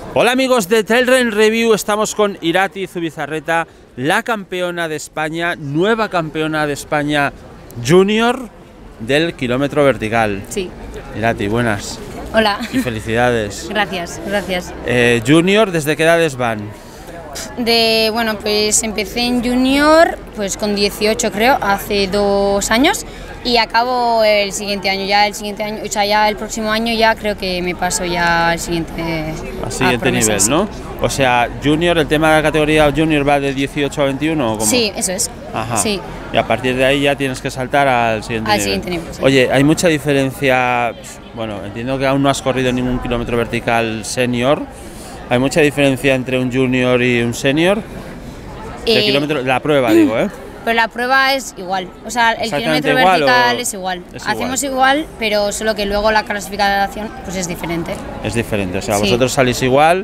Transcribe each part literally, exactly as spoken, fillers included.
Hola amigos de Trail Run Review, estamos con Irati Zubizarreta, la campeona de España, nueva campeona de España junior del kilómetro vertical. Sí. Irati, buenas. Hola. Y felicidades. Gracias, gracias. Eh, junior, ¿desde qué edades van? De, bueno, pues empecé en junior pues con dieciocho creo, hace dos años y acabo el siguiente año, ya el siguiente año, o sea, ya el próximo año ya creo que me paso ya al siguiente, al siguiente nivel, ¿no? O sea, junior, el tema de la categoría junior va de dieciocho a veintiuno, ¿o cómo? Sí, eso es. Ajá. Sí. Y a partir de ahí ya tienes que saltar al siguiente al nivel. siguiente nivel, sí. Oye, hay mucha diferencia, bueno, entiendo que aún no has corrido ningún kilómetro vertical senior. ¿Hay mucha diferencia entre un junior y un senior? Eh, kilómetro, la prueba, digo, ¿eh? Pero la prueba es igual, o sea, el kilómetro igual vertical o... es igual. Es Hacemos igual. igual, pero solo que luego la clasificación pues es diferente. Es diferente, o sea, Sí. vosotros salís igual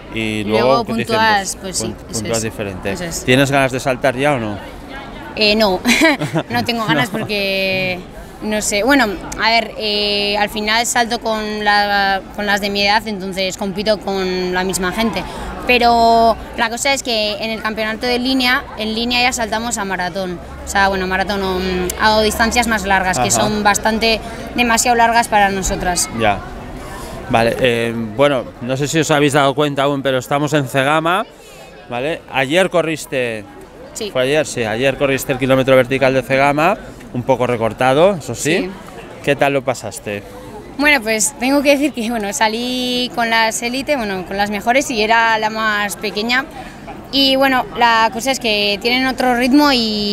y luego, Luego ¿qué dicen? puntúas, pues sí, eso puntúas es. diferente. Eso es. ¿Tienes ganas de saltar ya o no? Eh, no, no tengo ganas porque, no sé, bueno, a ver, eh, al final salto con, la, con las de mi edad, entonces compito con la misma gente, pero la cosa es que en el campeonato de línea, en línea ya saltamos a maratón, o sea, bueno, maratón o hago distancias más largas, que Ajá. son bastante, demasiado largas para nosotras. Ya. Vale, eh, bueno, no sé si os habéis dado cuenta aún, pero estamos en Cegama, ¿vale? Ayer corriste... Sí. ¿Fue ayer? Sí, ayer corriste el kilómetro vertical de Cegama, un poco recortado, eso sí. Sí. ¿Qué tal lo pasaste? Bueno, pues tengo que decir que bueno, salí con las élite, bueno, con las mejores y era la más pequeña. Y bueno, la cosa es que tienen otro ritmo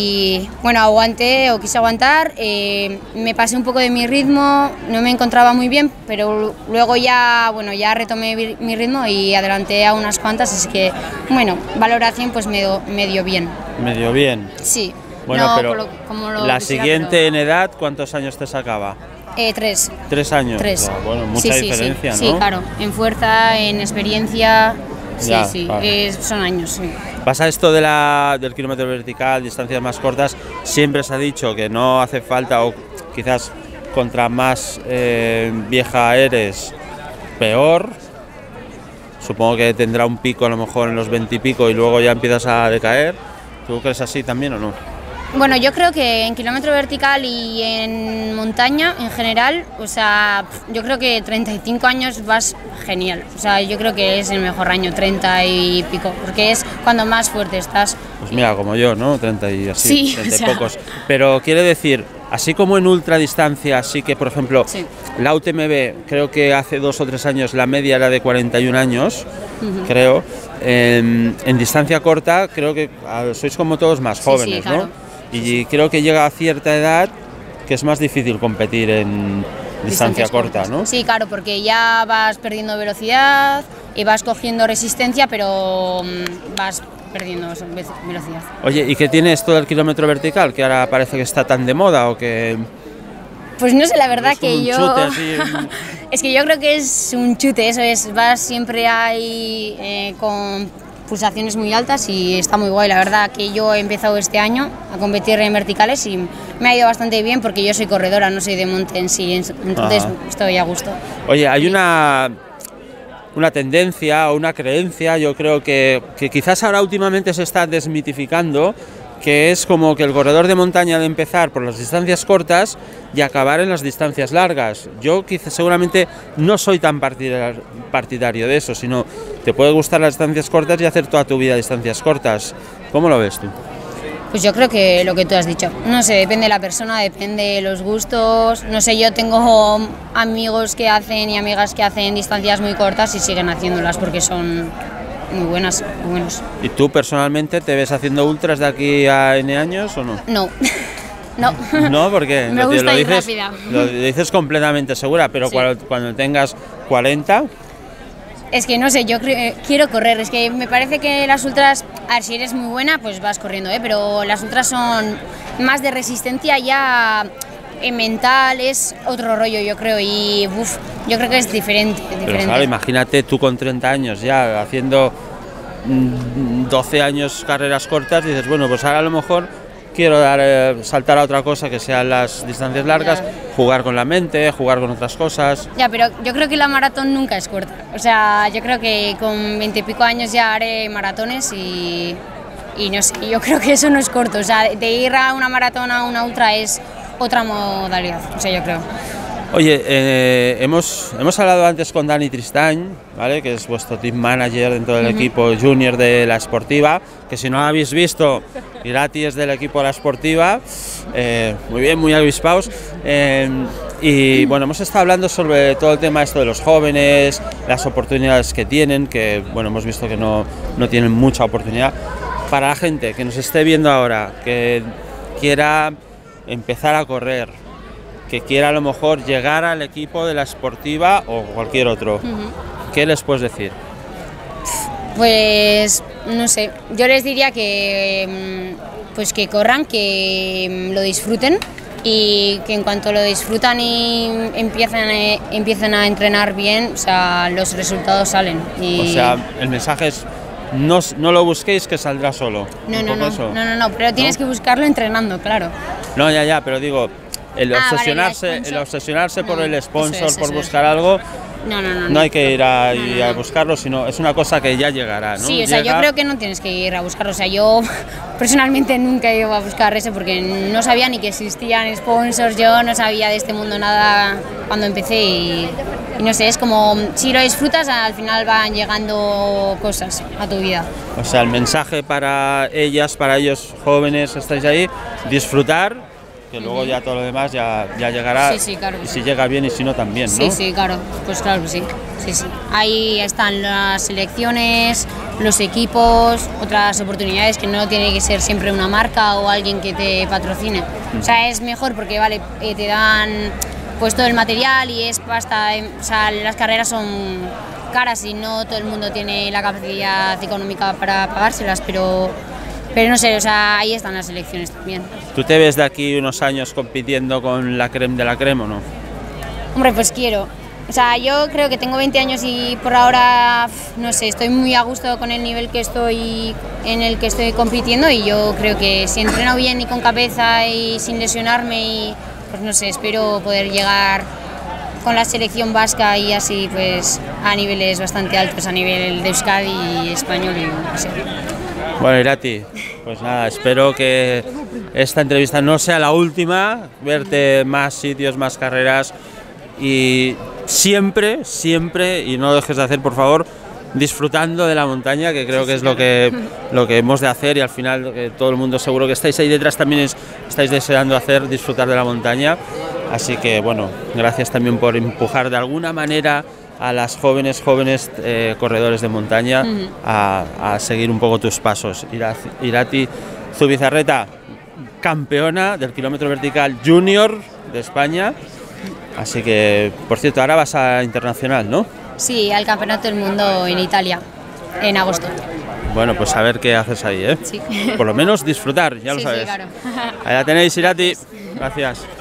y bueno, aguanté o quise aguantar, eh, me pasé un poco de mi ritmo, no me encontraba muy bien, pero luego ya, bueno, ya retomé mi ritmo y adelanté a unas cuantas, así que bueno, valoración pues me, do, me dio bien. Medio bien. Sí. Bueno, no, pero lo, como lo la quisiera, siguiente pero... en edad, ¿cuántos años te sacaba? Eh, tres. Tres años. Tres. O sea, bueno, mucha sí, sí, diferencia, sí, ¿no? Sí, claro, en fuerza, en experiencia, sí, Ya, sí, claro. eh, son años, sí. Pasa esto de la, del kilómetro vertical, distancias más cortas, siempre se ha dicho que no hace falta, o quizás contra más eh, vieja eres, peor. Supongo que tendrá un pico a lo mejor en los veinte y pico y luego ya empiezas a decaer. ¿Tú crees así también o no? Bueno, yo creo que en kilómetro vertical y en montaña en general, o sea, yo creo que treinta y cinco años vas genial. O sea, yo creo que es el mejor año, treinta y pico, porque es cuando más fuerte estás. Pues mira, como yo, ¿no? treinta y así, Sí, treinta o sea. y pocos. Pero quiere decir, así como en ultradistancia, así que por ejemplo, Sí. la U T M B, creo que hace dos o tres años la media era de cuarenta y un años, Uh-huh. creo. En, en distancia corta, creo que ah, sois como todos más Sí, jóvenes, sí, claro. ¿no? Y sí, sí. Creo que llega a cierta edad que es más difícil competir en distancia Distancias corta, cortas. ¿no? Sí, claro, porque ya vas perdiendo velocidad y vas cogiendo resistencia, pero mm, vas perdiendo velocidad. Oye, ¿y qué tiene esto del kilómetro vertical? Que ahora parece que está tan de moda o que... Pues no sé, la verdad es como que un yo... chute así, un- Es que yo creo que es un chute, eso es, vas siempre ahí eh, con pulsaciones muy altas y está muy guay. La verdad que yo he empezado este año a competir en verticales y me ha ido bastante bien porque yo soy corredora, no soy de monte en sí, entonces Ajá. estoy a gusto. Oye, hay una, una tendencia o una creencia, yo creo que, que quizás ahora últimamente se está desmitificando, que es como que el corredor de montaña de empezar por las distancias cortas y acabar en las distancias largas. Yo quizás seguramente no soy tan partidar, partidario de eso, sino te puede gustar las distancias cortas y hacer toda tu vida distancias cortas. ¿Cómo lo ves tú? Pues yo creo que lo que tú has dicho, no sé, depende de la persona, depende de los gustos, no sé, yo tengo amigos que hacen y amigas que hacen distancias muy cortas y siguen haciéndolas porque son muy buenas, muy buenos. ¿Y tú personalmente te ves haciendo ultras de aquí a N años o no? No, no. No, porque Me lo, gusta lo ir dices, rápida. lo dices completamente segura, pero Sí. cuando, cuando tengas cuarenta, Es que no sé, yo cre- quiero correr, es que me parece que las ultras, a ver, si eres muy buena, pues vas corriendo, ¿eh? Pero las ultras son más de resistencia ya eh, mental, es otro rollo, yo creo, y uf, yo creo que es diferente. pero diferente. claro, imagínate tú con treinta años ya haciendo mm, doce años carreras cortas, dices, bueno, pues ahora a lo mejor quiero dar, eh, saltar a otra cosa que sean las distancias largas, Ya. jugar con la mente, jugar con otras cosas. Ya, pero yo creo que la maratón nunca es corta. O sea, yo creo que con veinte y pico años ya haré maratones y, y no sé, yo creo que eso no es corto. O sea, de ir a una maratón a una ultra es otra modalidad, o sea, yo creo. Oye, eh, hemos, hemos hablado antes con Dani Tristany, ¿vale? Que es vuestro team manager dentro del uh-huh. equipo junior de la Sportiva, que si no lo habéis visto, Irati es del equipo de la Sportiva, eh, muy bien, muy avispados, eh, y bueno, hemos estado hablando sobre todo el tema esto de los jóvenes, las oportunidades que tienen, que bueno, hemos visto que no, no tienen mucha oportunidad. Para la gente que nos esté viendo ahora, que quiera empezar a correr, que quiera a lo mejor llegar al equipo de la Sportiva o cualquier otro, uh-huh. ¿qué les puedes decir? Pues no sé, yo les diría que pues que corran, que lo disfruten y que en cuanto lo disfrutan y empiecen a, empiecen a entrenar bien, o sea, los resultados salen. Y... O sea, el mensaje es no, no lo busquéis, que saldrá solo. No, no, no, no, no, no, pero tienes ¿no? que buscarlo entrenando, claro. No, ya, ya, pero digo, el ah, obsesionarse, vale, el obsesionarse no, por el sponsor, eso es, eso por buscar es. algo, no, no, no, no hay que ir a, no, no, a no. buscarlo, sino es una cosa que ya llegará, ¿no? Sí, o sea, Llega... yo creo que no tienes que ir a buscarlo, o sea, yo personalmente nunca he ido a buscar eso porque no sabía ni que existían sponsors, yo no sabía de este mundo nada cuando empecé y, y no sé, es como, si lo disfrutas al final van llegando cosas a tu vida. O sea, el mensaje para ellas, para ellos jóvenes, estáis ahí, disfrutar, que luego uh-huh. ya todo lo demás ya, ya llegará, sí, sí, claro, y si llega bien y si no también, ¿no? Sí, sí, claro, pues claro que sí, sí, sí. Ahí están las selecciones, los equipos, otras oportunidades que no tiene que ser siempre una marca o alguien que te patrocine. Uh-huh. O sea, es mejor porque, vale, eh, te dan pues todo el material y es pasta, o sea, las carreras son caras y no todo el mundo tiene la capacidad económica para pagárselas, pero... Pero no sé, o sea, ahí están las elecciones también. ¿Tú te ves de aquí unos años compitiendo con la creme de la creme o no? Hombre, pues quiero. O sea, yo creo que tengo veinte años y por ahora, no sé, estoy muy a gusto con el nivel que estoy, en el que estoy compitiendo y yo creo que si entreno bien y con cabeza y sin lesionarme, y, pues no sé, espero poder llegar con la selección vasca y así pues a niveles bastante altos, a nivel de Euskadi y español y no sé. Bueno, Irati, pues nada, espero que esta entrevista no sea la última, verte más sitios, más carreras y siempre, siempre, y no lo dejes de hacer por favor, disfrutando de la montaña, que creo que es lo que, lo que hemos de hacer y al final que todo el mundo seguro que estáis ahí detrás también es, estáis deseando hacer, disfrutar de la montaña. Así que bueno, gracias también por empujar de alguna manera a las jóvenes, jóvenes eh, corredores de montaña uh-huh. a, a seguir un poco tus pasos. Irati Zubizarreta, campeona del kilómetro vertical junior de España. Así que, por cierto, ahora vas a internacional, ¿no? Sí, al Campeonato del Mundo en Italia, en agosto. Bueno, pues a ver qué haces ahí, ¿eh? Sí. Por lo menos disfrutar, ya lo sí, sabes. Sí, claro. Ahí la tenéis, Irati. Gracias.